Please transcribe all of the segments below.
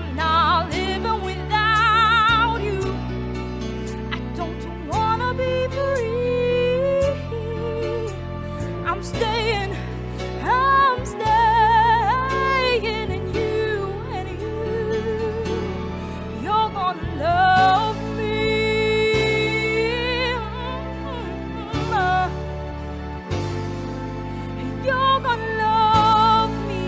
I'm not living without you. I don't wanna be free. I'm staying in you, and you're gonna love me. You're gonna love me.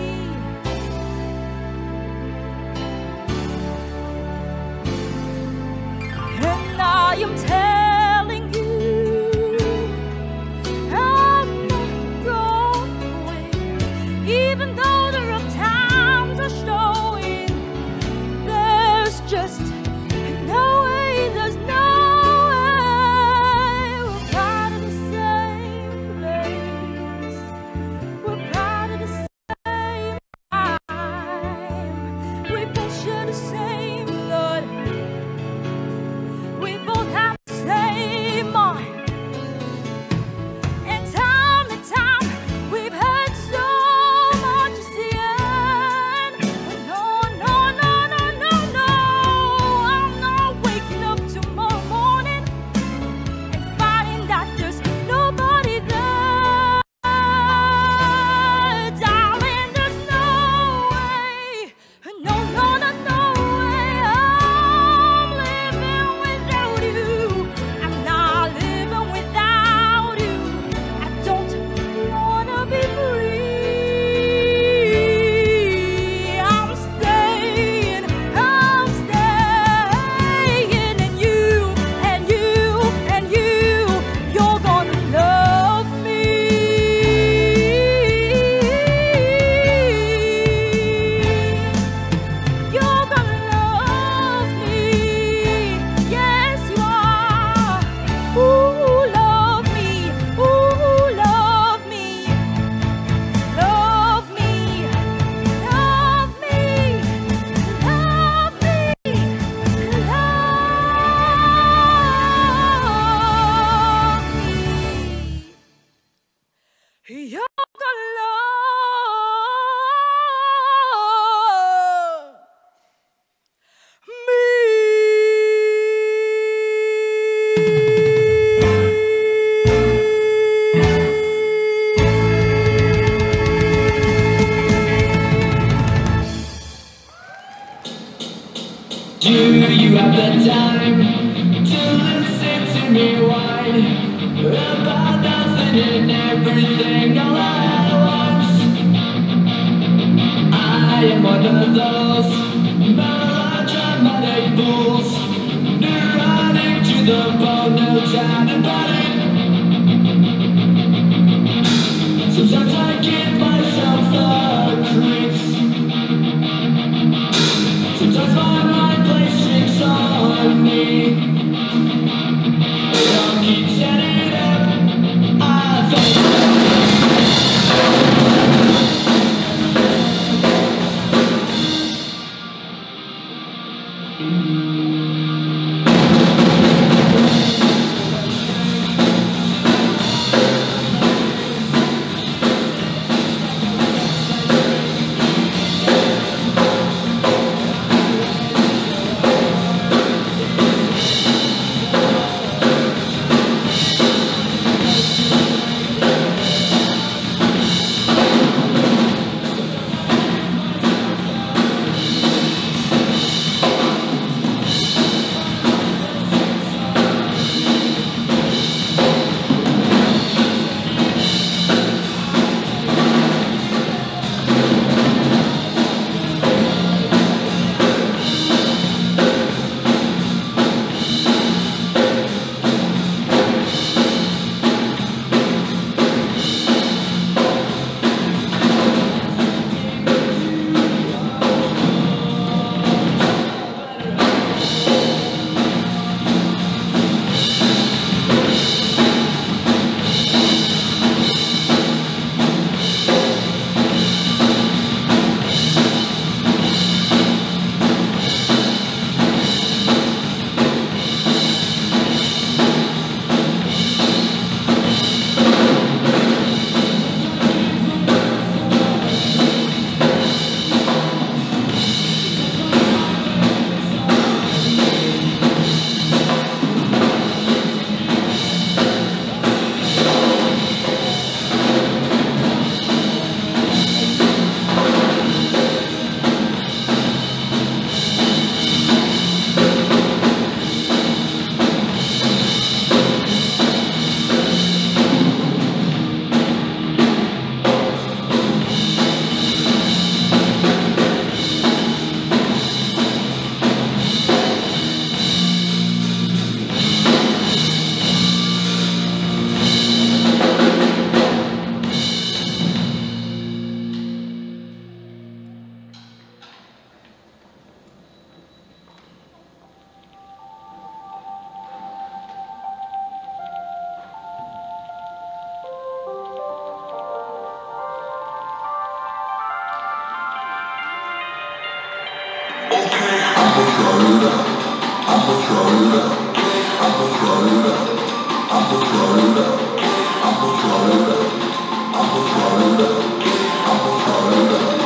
And I am telling you, I'm not going, even though the rough times are showing. There's just no way, there's no way. We're part of the same place. We're part of the same time. We both share the same blood. We both have the same mind. And time we've heard so much at the end. But no, I'm not waking up tomorrow morning and finding that there's nobody there. Darling, there's no way. No way. I'm living without you. I'm not living without you. I don't wanna be free. I'm staying in you, and you're gonna love me. You're gonna love me. Yes, you are. Ooh, love me. Ooh, love me. Love me. Love me. Love me. Love me. You're gonna love me. Do you have the time to listen to me whine about nothing and everything all at once? I am one of those melodramatic fools, neurotic to the bone, no time to body. Sometimes I give myself the creeps. Sometimes my mind plays tricks on me. It all keeps adding up. I think I'm